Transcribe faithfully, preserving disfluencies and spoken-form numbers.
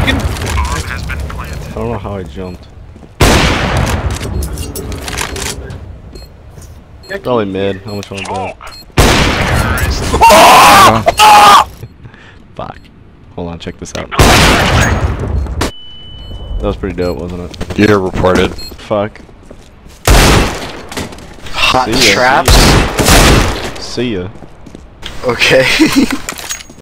fucking. I don't know how I jumped. Probably mid. How much on that? Fuck. Hold on, check this out. That was pretty dope, wasn't it? You're reported. Fuck. Hot See ya, traps? See ya. Okay.